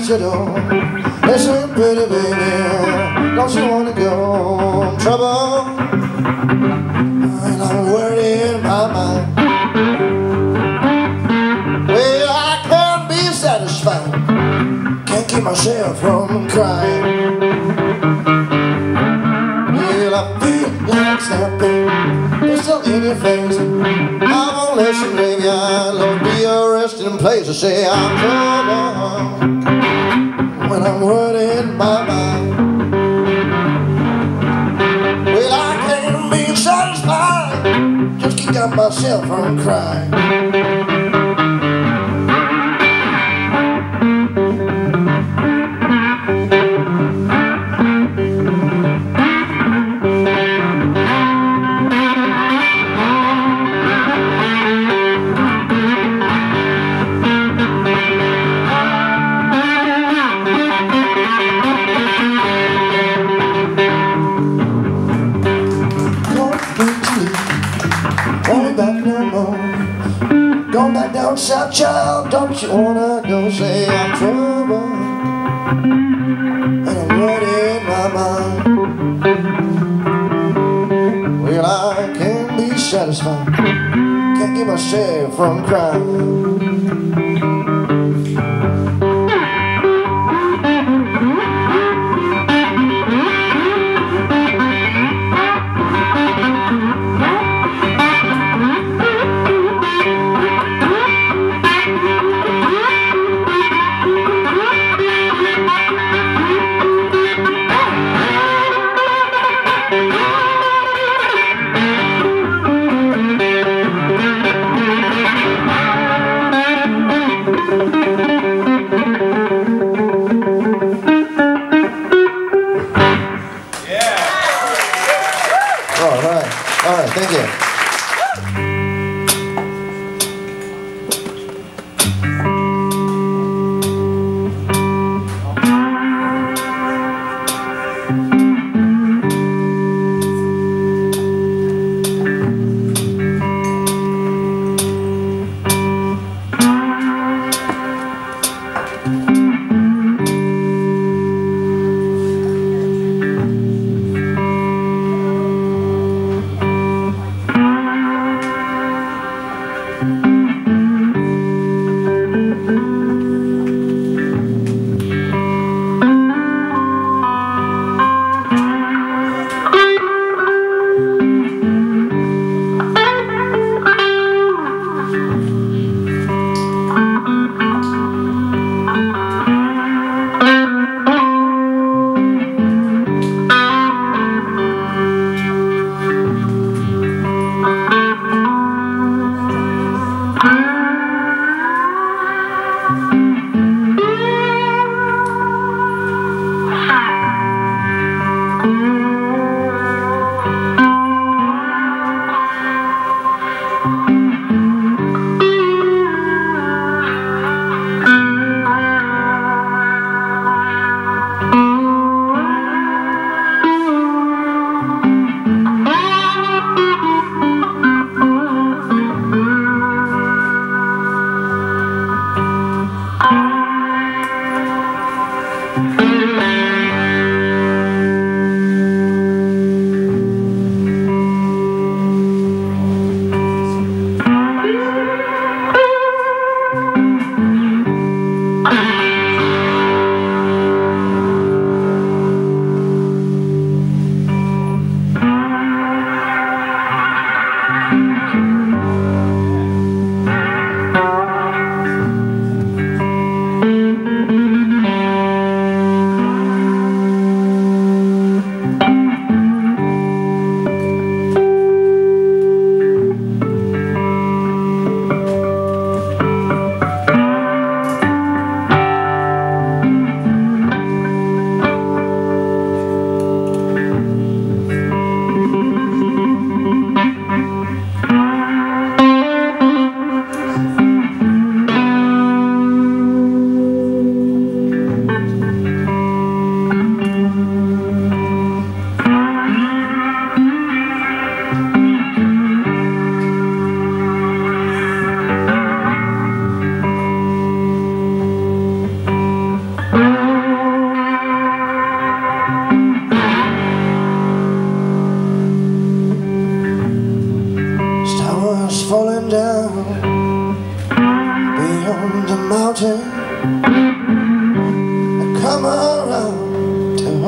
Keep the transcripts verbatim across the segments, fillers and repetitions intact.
the door. Listen, pretty baby, don't you wanna go? Trouble, and I'm worried in my mind. Well, I can't be satisfied, can't keep myself from crying. Well, I feel like snapping, pistol in your face. I won't listen, graveyard, Lord, be your resting place. I say I'm trouble when I'm worried in my mind. Well, I can't be satisfied, just keep got myself from crying. Going back no more, going back down south, child. Don't you wanna go? Say I'm trouble, and I'm ready in my mind. Well, I can't be satisfied, can't keep myself from crying. All right, all right, thank you.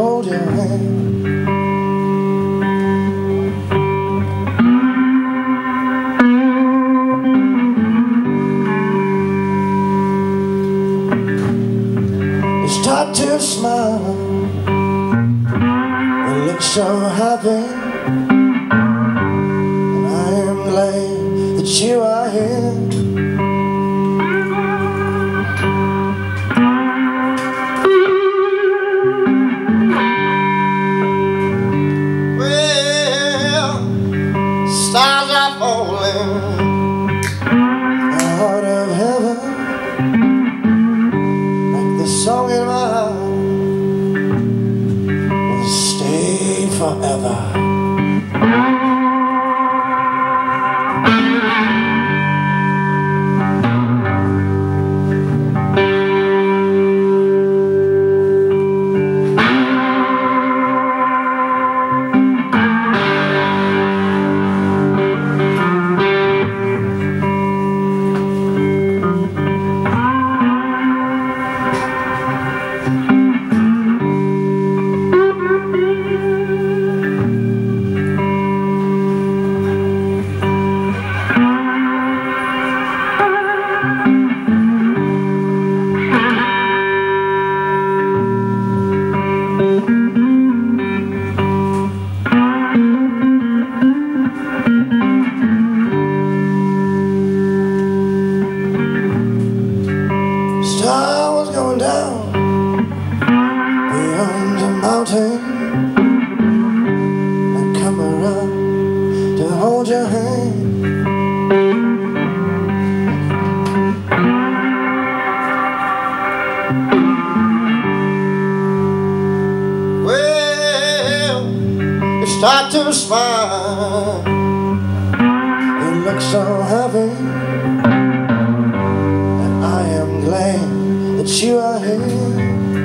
hold your hand. You start to smile and look so happy, and I am glad that you are here. Stars are falling out of heaven, like the song in my heart will stay forever. Star was going down beyond the mountain. I come around to hold your hand. Well, you start to smile, you look so happy, and I am glad that you are here.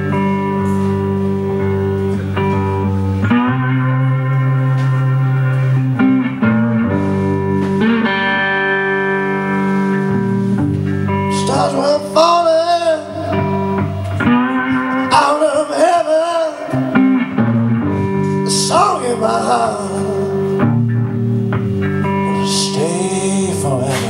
Stars were falling out of heaven, the song in my heart will stay forever.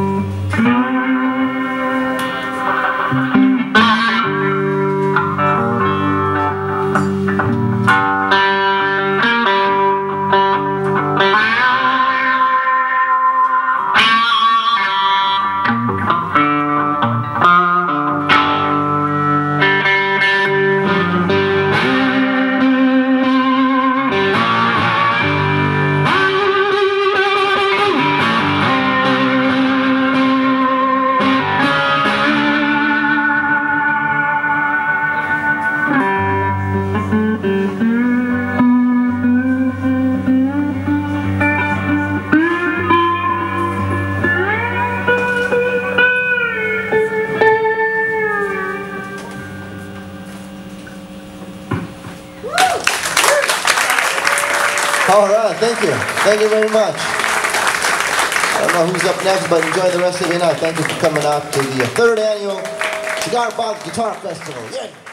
All right, thank you. Thank you very much. I don't know who's up next, but enjoy the rest of your night. Thank you for coming out to the third annual Cigar Box Guitar Festival. Yeah.